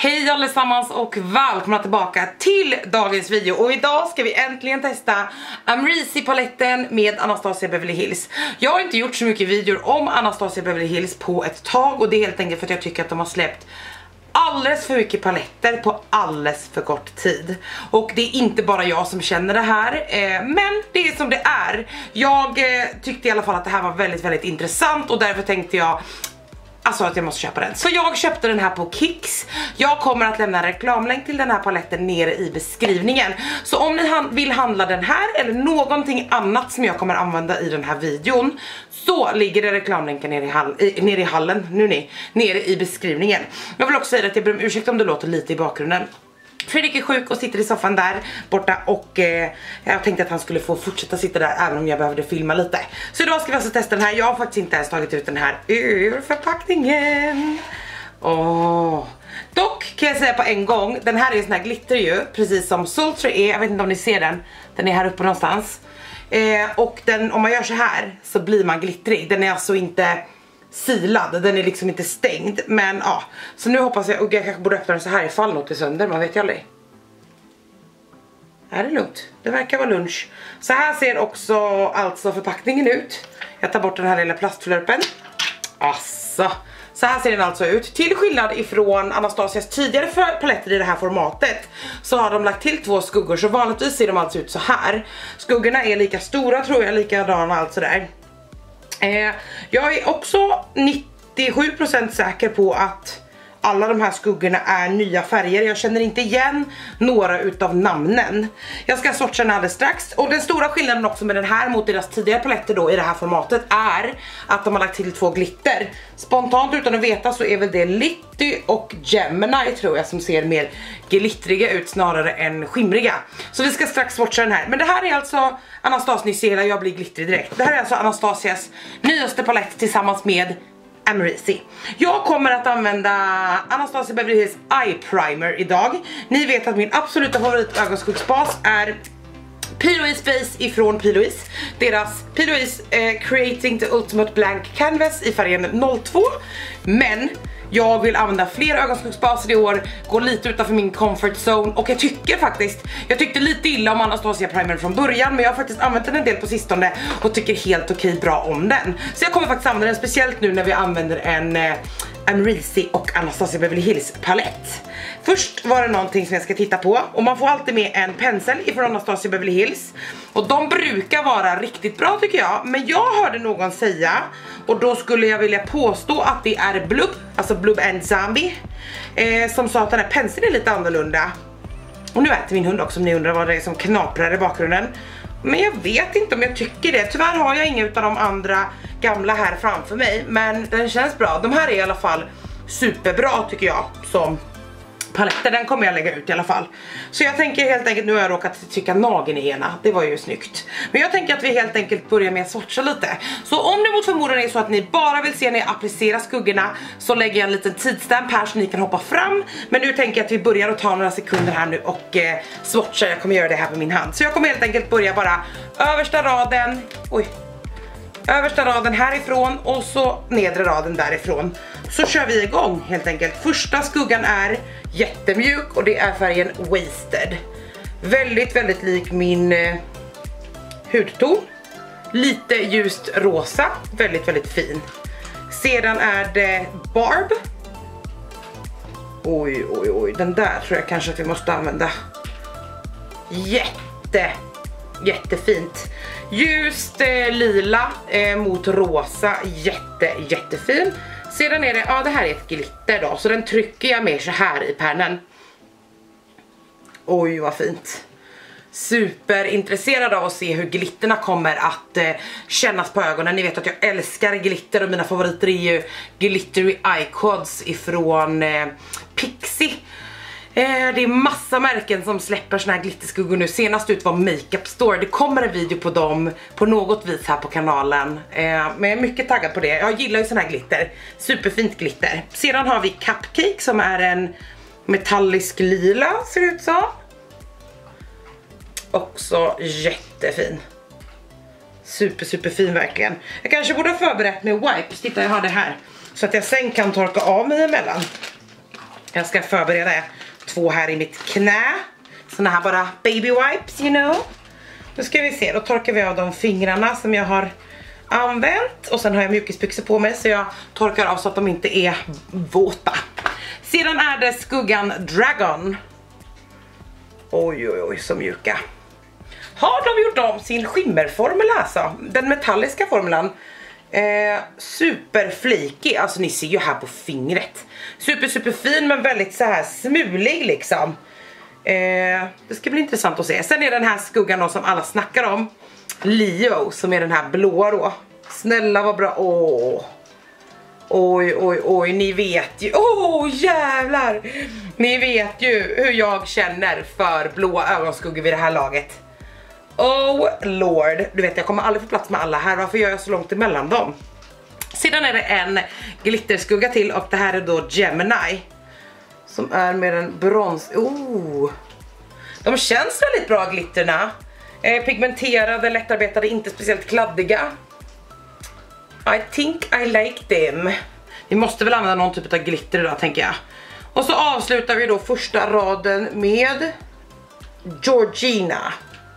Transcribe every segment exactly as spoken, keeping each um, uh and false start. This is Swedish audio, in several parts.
Hej allesammans och välkomna tillbaka till dagens video. Och idag ska vi äntligen testa Amrezy paletten med Anastasia Beverly Hills. Jag har inte gjort så mycket videor om Anastasia Beverly Hills på ett tag. Och det är helt enkelt för att jag tycker att de har släppt alldeles för mycket paletter på alldeles för kort tid. Och det är inte bara jag som känner det här, eh, men det är som det är. Jag eh, tyckte i alla fall att det här var väldigt väldigt intressant och därför tänkte jag Alltså att jag måste köpa den. Så jag köpte den här på Kicks. Jag kommer att lämna en reklamlänk till den här paletten nere i beskrivningen. Så om ni han vill handla den här eller någonting annat som jag kommer använda i den här videon, så ligger det reklamlänken nere i, hall i, nere i hallen, nu ni, nere i beskrivningen. Jag vill också säga att jag ber om ursäkt om det låter lite i bakgrunden. Fredrik är sjuk och sitter i soffan där borta och eh, jag tänkte att han skulle få fortsätta sitta där även om jag behövde filma lite. Så idag ska vi alltså testa den här. Jag har faktiskt inte ens tagit ut den här ur förpackningen. Åh. Dock kan jag säga på en gång, den här är en sån här glitter ju, precis som Sultry är. Jag vet inte om ni ser den, den är här uppe någonstans. Eh, och den, om man gör så här så blir man glittrig. Den är alltså inte silad, den är liksom inte stängd. Men ja, så nu hoppas jag, och jag kanske borde öppna den så här ifall något är sönder, man vet ju aldrig. Är det lugnt? Det verkar vara lunch. Så här ser också alltså förpackningen ut. Jag tar bort den här lilla plastflörpen. Asså. Så här ser den alltså ut. Till skillnad ifrån Anastasias tidigare paletter i det här formatet så har de lagt till två skuggor. Så vanligtvis ser de alltså ut så här. Skuggorna är lika stora tror jag, likadana alltså där. Eh, jag är också nittiosju procent säker på att alla de här skuggorna är nya färger. Jag känner inte igen några utav namnen. Jag ska swatcha den alldeles strax. Och den stora skillnaden också med den här mot deras tidigare paletter då i det här formatet är att de har lagt till två glitter. Spontant utan att veta så är väl det Litty och Gemini tror jag som ser mer glittriga ut snarare än skimriga. Så vi ska strax swatcha den här. Men det här är alltså Anastasia, ni ser att jag blir glittrig direkt. Det här är alltså Anastasias nyaste palett tillsammans med Amrezy. Jag kommer att använda Anastasia Beverly Hills Eye Primer idag. Ni vet att min absoluta favorit ögonskuggsbas är P. Louise Face ifrån P. Louise. Deras P. Louise eh, Creating the Ultimate Blank Canvas i färgen noll två. Men jag vill använda fler ögonskuggsbaser i år, gå lite utanför min comfort zone. Och jag tycker faktiskt, jag tyckte lite illa om Anastasia Primer från början, men jag har faktiskt använt den en del på sistone och tycker helt okej bra om den. Så jag kommer faktiskt använda den, speciellt nu när vi använder en eh, Amrezy och Anastasia Beverly Hills palett. Först var det någonting som jag ska titta på, och man får alltid med en pensel ifrån Anastasia Beverly Hills. Och de brukar vara riktigt bra tycker jag, men jag hörde någon säga, och då skulle jag vilja påstå att det är Blub, alltså Blub and Zombie, eh, som sa att den här penseln är lite annorlunda. Och nu äter min hund också, om ni undrar vad det är som knaprar i bakgrunden. Men jag vet inte om jag tycker det. Tyvärr har jag inga utav de andra gamla här framför mig, men den känns bra. De här är i alla fall superbra tycker jag som paletter. Den kommer jag lägga ut i alla fall. Så jag tänker helt enkelt, nu har jag råkat trycka nageln i ena. Det var ju snyggt. Men jag tänker att vi helt enkelt börjar med att swatcha lite. Så om det mot förmodan är så att ni bara vill se när jag applicerar skuggorna, så lägger jag en liten tidstamp här så ni kan hoppa fram. Men nu tänker jag att vi börjar att ta några sekunder här nu och eh, swatcha. Jag kommer göra det här på min hand. Så jag kommer helt enkelt börja bara översta raden. Oj. Översta raden härifrån och så nedre raden därifrån. Så kör vi igång helt enkelt. Första skuggan är jättemjuk och det är färgen Wasted. Väldigt väldigt lik min eh, hudton. Lite ljust rosa, väldigt väldigt fin. Sedan är det Barb. Oj oj oj, den där tror jag kanske att vi måste använda. Jätte Jättefint. Ljust eh, lila eh, mot rosa. Jätte, jättefin. Sedan är det, ja det här är ett glitter då. Så den trycker jag med så här i pärnen. Oj vad fint. Superintresserad av att se hur glitterna kommer att eh, kännas på ögonen. Ni vet att jag älskar glitter och mina favoriter är ju Glittery Eye Quads ifrån eh, Pixie. Eh, det är massa märken som släpper såna här glitterskuggor nu. Senast ut var Makeup Store. Det kommer en video på dem på något vis här på kanalen. eh, Men jag är mycket taggad på det. Jag gillar ju sån här glitter. Superfint glitter. Sedan har vi Cupcake som är en metallisk lila, ser det ut så. Också jättefin. Super super fin verkligen. Jag kanske borde ha förberett med wipes. Titta, jag har det här. Så att jag sen kan torka av mig emellan. Jag ska förbereda två här i mitt knä. Såna här bara baby wipes, you know. Nu ska vi se, då torkar vi av de fingrarna som jag har använt. Och sen har jag mjukisbyxor på mig så jag torkar av så att de inte är våta. Sedan är det skuggan Dragon. Oj oj oj, så mjuka. Har de gjort om sin skimmerformel alltså? Den metalliska formulan. Eh, superflikig, alltså ni ser ju här på fingret. Super super fin men väldigt så här smulig liksom. eh, Det ska bli intressant att se. Sen är den här skuggan då som alla snackar om, Leo, som är den här blåa då. Snälla vad bra, åh. Oj oj oj, ni vet ju, åh jävlar. Ni vet ju hur jag känner för blåa ögonskuggor vid det här laget. Oh lord, du vet jag kommer aldrig få plats med alla här. Varför gör jag så långt emellan dem? Sedan är det en glitterskugga till och det här är då Gemini. Som är med en brons. Oh. De känns väldigt bra glitterna. eh, Pigmenterade, lättarbetade, inte speciellt kladdiga. I think I like them. Vi måste väl använda någon typ av glitter idag tänker jag. Och så avslutar vi då första raden med Georgina.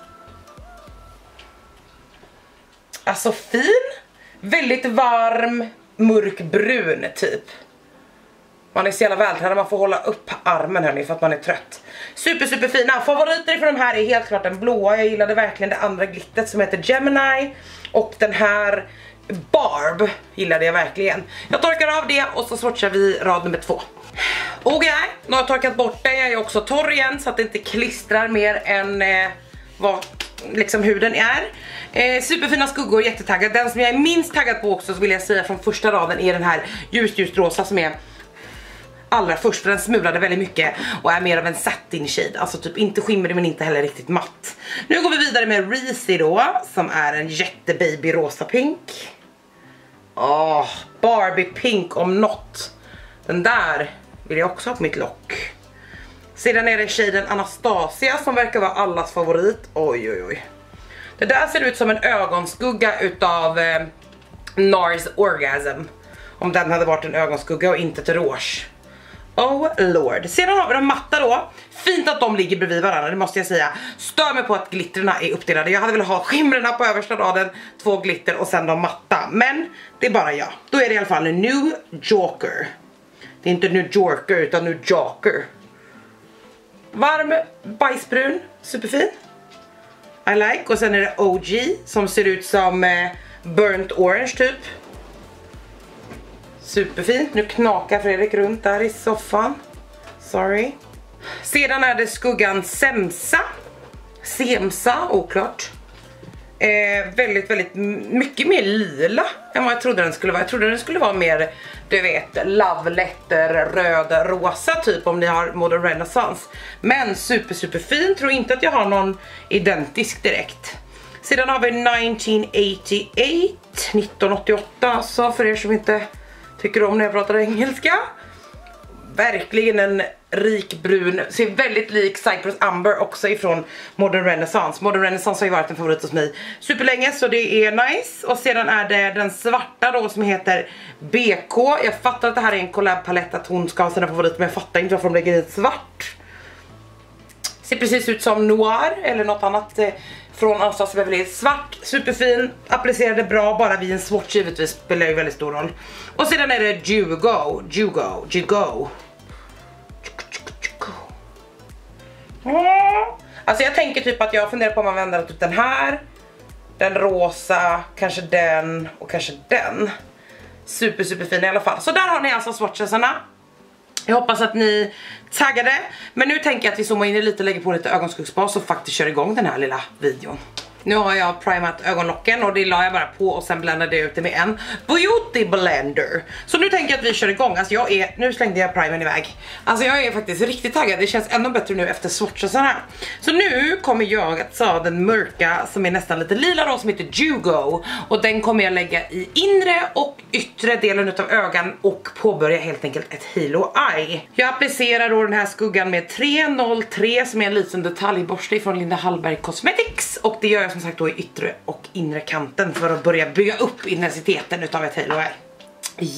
Alltså fin, väldigt varm, mörkbrun typ. Man är så jävla vältränad, man får hålla upp armen hörni för att man är trött. Super super fina. Favoriter från de här är helt klart den blåa. Jag gillade verkligen det andra glittret som heter Gemini. Och den här Barb gillade jag verkligen. Jag torkar av det och så swatchar vi rad nummer två. Okej, okay, nu har jag torkat bort det. Jag är också torr igen så att det inte klistrar mer än eh, vad liksom huden är. Eh, superfina skuggor, jättetaggad. Den som jag är minst taggad på också så vill jag säga från första raden är den här ljus ljus rosa som är allra först, för den smulade väldigt mycket och är mer av en satin shade, alltså typ inte skimrig men inte heller riktigt matt. Nu går vi vidare med Reezy då, som är en jättebaby rosa pink. Åh, oh, Barbie pink om något. Den där vill jag också ha på mitt lock. Sedan är det shaden Anastasia som verkar vara allas favorit. Oj oj oj. Det där ser ut som en ögonskugga utav eh, Nars Orgasm. Om den hade varit en ögonskugga och inte ett rouge. Oh lord. Sedan har vi de matta då. Fint att de ligger bredvid varandra, det måste jag säga. Stör mig på att glitterna är uppdelade. Jag hade velat ha skimrarna på översta raden, två glitter och sen de matta. Men det är bara jag. Då är det i alla fall en New Joker. Det är inte New Yorker utan New Joker. Varm, bajsbrun, superfin. I like. Och sen är det O G som ser ut som eh, burnt orange typ. Superfint. Nu knakar Fredrik runt där i soffan. Sorry. Sedan är det skuggan Semsa. Semsa, oklart. Eh, väldigt, väldigt mycket mer lila än vad jag trodde den skulle vara. Jag trodde den skulle vara mer, du vet, love letter, röd, rosa typ om ni har Modern Renaissance. Men super, super fin. Tror inte att jag har någon identisk direkt. Sedan har vi nitton åttioåtta, alltså för er som inte tycker om när jag pratar engelska. Verkligen en rik brun, ser väldigt lik Cypress Amber också ifrån Modern Renaissance. Modern Renaissance har ju varit en favorit hos mig superlänge så det är nice. Och sedan är det den svarta då som heter B K. Jag fattar att det här är en collab-palett, att hon ska ha sina favoriter, men jag fattar inte varför de lägger i svart. Ser precis ut som Noir eller något annat eh, från Anastasia Beverly Hills. Svart, superfin, applicerade bra, bara vid en swatch givetvis spelar ju väldigt stor roll. Och sedan är det Jugo, Jugo, Jugo. Alltså jag tänker typ att jag funderar på om man vänder typ den här, den rosa, kanske den och kanske den. Super super fin i alla fall. Så där har ni alltså swatchesarna. Jag hoppas att ni taggade. Men nu tänker jag att vi zoomar in i lite, lägger på lite ögonskuggsbas och faktiskt kör igång den här lilla videon. Nu har jag primat ögonlocken och det la jag bara på och sen bländade jag ut det med en beauty blender. Så nu tänker jag att vi kör igång. Alltså jag är, nu slängde jag primern iväg. Alltså jag är faktiskt riktigt taggad. Det känns ännu bättre nu efter swatchesarna. Så nu kommer jag att ta den mörka som är nästan lite lila då, som heter Jugo. Och den kommer jag lägga i inre och yttre delen av ögon och påbörja helt enkelt ett halo eye. Jag applicerar då den här skuggan med tre noll tre som är en liten detaljborste från Linda Hallberg Cosmetics. Och det gör jag som sagt då i yttre och inre kanten för att börja bygga upp intensiteten utav ett halo eye. Jätte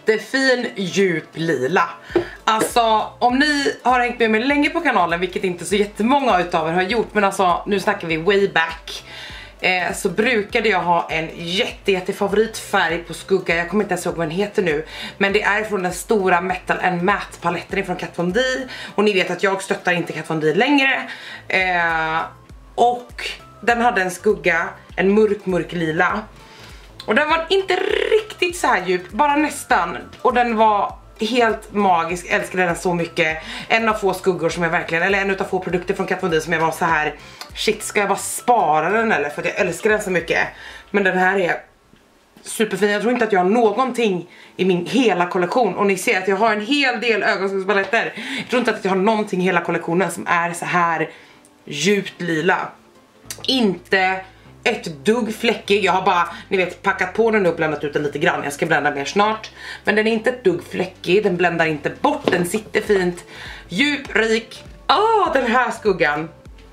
jättefin djup lila. Alltså om ni har hängt med mig länge på kanalen, vilket inte så jättemånga utav er har gjort, men alltså nu snackar vi way back, eh, så brukade jag ha en jätte, jätte favoritfärg på skugga. Jag kommer inte ens ihåg vad den heter nu, men det är från den stora Metal and Matte paletten från Kat Von D. Och ni vet att jag stöttar inte Kat Von D längre. eh, Och den hade en skugga, en mörk mörk lila. Och den var inte riktigt så här djup, bara nästan. Och den var helt magisk, älskade den så mycket. En av få skuggor som jag verkligen, eller en av få produkter från Kat Von D som jag var så här: shit, ska jag bara spara den eller? För att jag älskar den så mycket. Men den här är superfin. Jag tror inte att jag har någonting i min hela kollektion. Och ni ser att jag har en hel del ögonskuggspaletter. Jag tror inte att jag har någonting i hela kollektionen som är så här djupt lila. Inte ett dugg fläckig. Jag har bara, ni vet, packat på den och bländat ut den lite grann. Jag ska blända mer snart. Men den är inte ett dugg fläckig. Den bländar inte bort. Den sitter fint. Djup, rik. Ah, den här skuggan.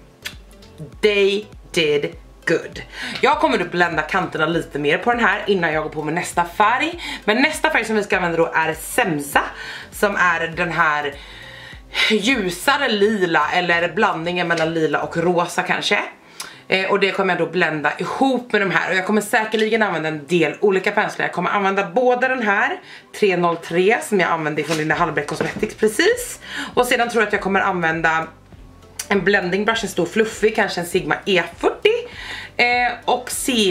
They did good. Jag kommer att blända kanterna lite mer på den här innan jag går på med nästa färg. Men nästa färg som vi ska använda då är Semsa, som är den här ljusare lila, eller blandningen mellan lila och rosa kanske. Eh, och det kommer jag då blända ihop med de här. Och jag kommer säkerligen använda en del olika penslar. Jag kommer använda både den här tre noll tre som jag använde från Linda Hallberg Cosmetics precis. Och sedan tror jag att jag kommer använda en blending brush, en stor fluffig, kanske en Sigma E fyrtio. Eh, och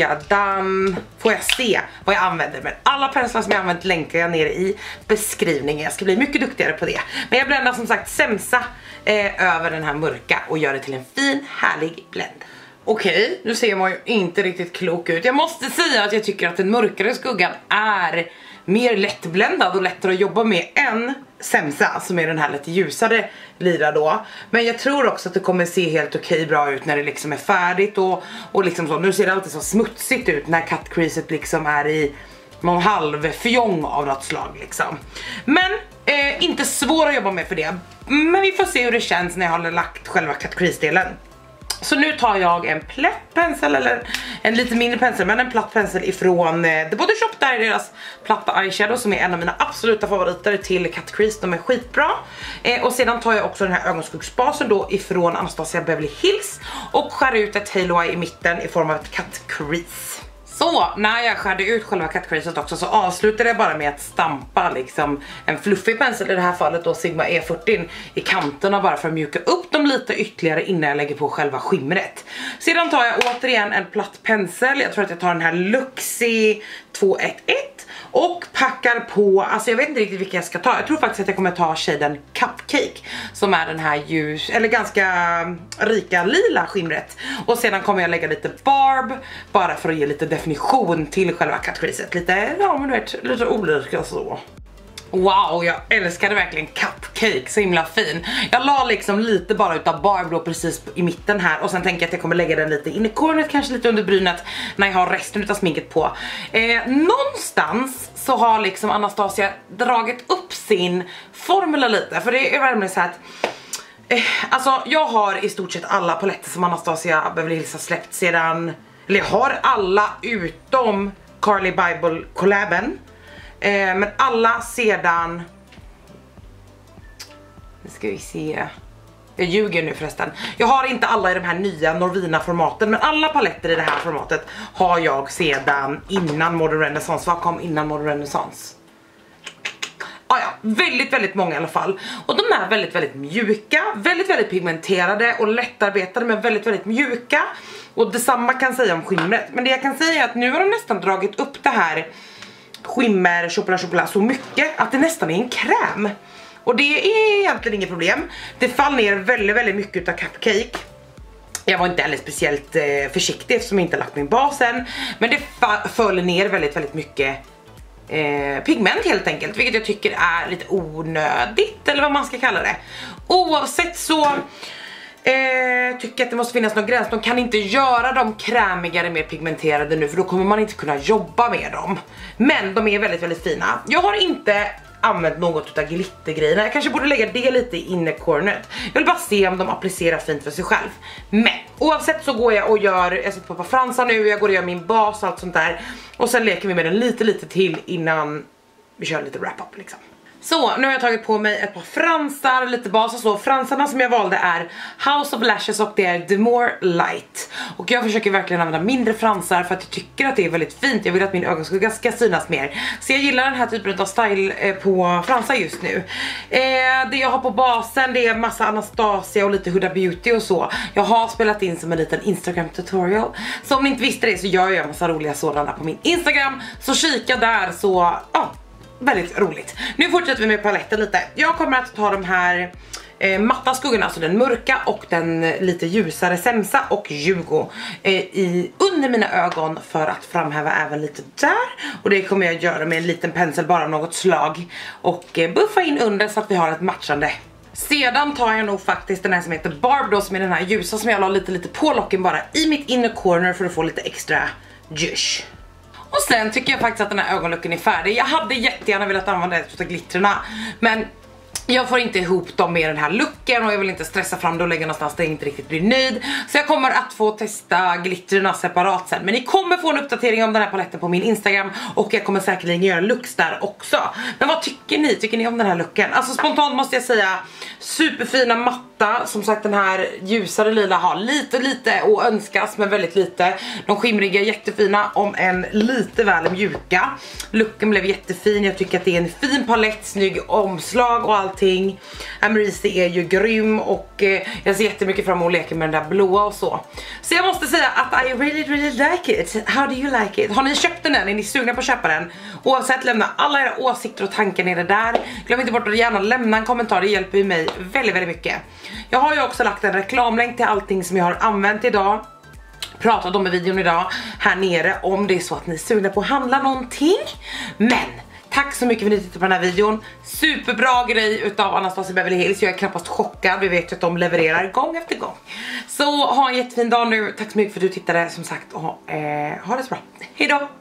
sedan får jag se vad jag använder. Men alla penslar som jag använt länkar jag ner i beskrivningen. Jag ska bli mycket duktigare på det. Men jag bländar som sagt Semsa eh, över den här mörka och gör det till en fin, härlig blend. Okej, nu ser man ju inte riktigt klok ut. Jag måste säga att jag tycker att den mörkare skuggan är mer lättbländad och lättare att jobba med än Semsa, som är den här lite ljusare lila då. Men jag tror också att det kommer se helt okej bra ut när det liksom är färdigt och, och liksom så. Nu ser det alltid så smutsigt ut när cut creaset liksom är i någon halv fjong av något slag liksom. Men eh, inte svår att jobba med för det. Men vi får se hur det känns när jag har lagt själva cut crease-delen. Så nu tar jag en plätt pensel, eller en lite mindre pensel, men en platt pensel ifrån eh, The Body Shop. Där är deras platta eyeshadow som är en av mina absoluta favoriter till cut crease. De är skitbra. Eh, och sedan tar jag också den här ögonskuggsbasen då ifrån Anastasia Beverly Hills och skär ut ett halo eye i mitten i form av ett cut crease. Så när jag skärde ut själva cut creaset också så avslutade jag bara med att stampa liksom en fluffig pensel, i det här fallet då Sigma E fyrtio, i kanterna bara för att mjuka upp dem lite ytterligare innan jag lägger på själva skimret. Sedan tar jag återigen en platt pensel, jag tror att jag tar den här Luxie två ett ett och packar på, alltså jag vet inte riktigt vilken jag ska ta. Jag tror faktiskt att jag kommer ta shaden Cupcake, som är den här ljus, eller ganska rika lila skimret. Och sedan kommer jag lägga lite Barb, bara för att ge lite definition till själva cut creaset. Lite, ja men du vet, lite olika så. Wow, jag älskade verkligen Cupcake, så himla fin. Jag la liksom lite bara utav Barb då precis i mitten här. Och sen tänker jag att jag kommer lägga den lite in i kornet, kanske lite under brynet, när jag har resten utav sminket på. eh, Någonstans så har liksom Anastasia dragit upp sin formula lite. För det är verkligen så här att eh, alltså jag har i stort sett alla paletter som Anastasia Beverly Hills har släppt sedan, eller jag har alla utom Carly Bible collaben. Eh, men alla sedan, nu ska vi se, jag ljuger nu förresten. Jag har inte alla i de här nya Norvina formaten, men alla paletter i det här formatet har jag sedan innan Modern Renaissance. Vad kom innan Modern Renaissance? Ah, ja, väldigt väldigt många i alla fall. Och de är väldigt väldigt mjuka, väldigt väldigt pigmenterade och lättarbetade, men väldigt väldigt mjuka. Och detsamma kan säga om skimret. Men det jag kan säga är att nu har de nästan dragit upp det här skimmer, chocolate, chocolate så mycket att det nästan är en kräm. Och det är egentligen inget problem. Det faller ner väldigt väldigt mycket av Cupcake. Jag var inte heller speciellt eh, försiktig eftersom jag inte lagt min basen. Men det föll ner väldigt väldigt mycket eh, pigment helt enkelt. Vilket jag tycker är lite onödigt, eller vad man ska kalla det. Oavsett så Eh, tycker att det måste finnas någon gräns. De kan inte göra dem krämigare, mer pigmenterade nu, för då kommer man inte kunna jobba med dem. Men de är väldigt väldigt fina. Jag har inte använt något utav glittergrejerna. Jag kanske borde lägga det lite i inner corneret. Jag vill bara se om de applicerar fint för sig själv. Men oavsett så går jag och gör, jag sitter på fransar nu, jag går och gör min bas och allt sånt där. Och sen leker vi med den lite lite till innan vi kör lite wrap-up liksom. Så, nu har jag tagit på mig ett par fransar, lite bas och så. Fransarna som jag valde är House of Lashes och det är The More Light. Och jag försöker verkligen använda mindre fransar för att jag tycker att det är väldigt fint. Jag vill att min ögonskugga ska synas mer. Så jag gillar den här typen av style eh, på fransar just nu. Eh, det jag har på basen, det är massa Anastasia och lite Huda Beauty och så. Jag har spelat in som en liten Instagram tutorial. Så om ni inte visste det så gör jag en massa roliga sådana på min Instagram. Så kika där så, ja. Väldigt roligt. Nu fortsätter vi med paletten lite. Jag kommer att ta de här eh, matta skuggorna, alltså den mörka och den lite ljusare Semsa och Jugo eh, i, under mina ögon för att framhäva även lite där. Och det kommer jag göra med en liten pensel bara av något slag och eh, buffa in under så att vi har ett matchande. Sedan tar jag nog faktiskt den här som heter Barb då, som är den här ljusa som jag la lite lite på locken bara i mitt inner corner för att få lite extra juice. Och sen tycker jag faktiskt att den här ögonlocken är färdig. Jag hade jättegärna velat använda ett av glittrarna, men jag får inte ihop dem med den här looken och jag vill inte stressa fram det och lägga någonstans där jag inte riktigt blir nöjd. Så jag kommer att få testa glittrarna separat sen. Men ni kommer få en uppdatering om den här paletten på min Instagram och jag kommer säkerligen göra looks där också. Men vad tycker ni? Tycker ni om den här looken? Alltså spontant måste jag säga superfina matta. Som sagt, den här ljusare lila har lite lite och önskas, men väldigt lite. De skimriga är jättefina, om en lite väl mjuka. Looken blev jättefin. Jag tycker att det är en fin palett, snygg omslag och allt. Americi är ju grym och eh, jag ser jättemycket fram emot att leka med den där blåa och så. Så jag måste säga att I really really like it. How do you like it? Har ni köpt den än? Är ni sugna på att köpa den? Oavsett, lämna alla era åsikter och tankar nere där. Glöm inte bort att gärna lämna en kommentar, det hjälper ju mig väldigt väldigt mycket. Jag har ju också lagt en reklamlänk till allting som jag har använt idag. Pratat om i videon idag här nere om det är så att ni är sugna på att handla någonting. Men tack så mycket för att ni tittade på den här videon. Superbra grej utav Anastasia Beverly Hills. Jag är knappast chockad. Vi vet ju att de levererar gång efter gång. Så ha en jättefin dag nu. Tack så mycket för att du tittade som sagt. Och eh, ha det så bra. Hejdå!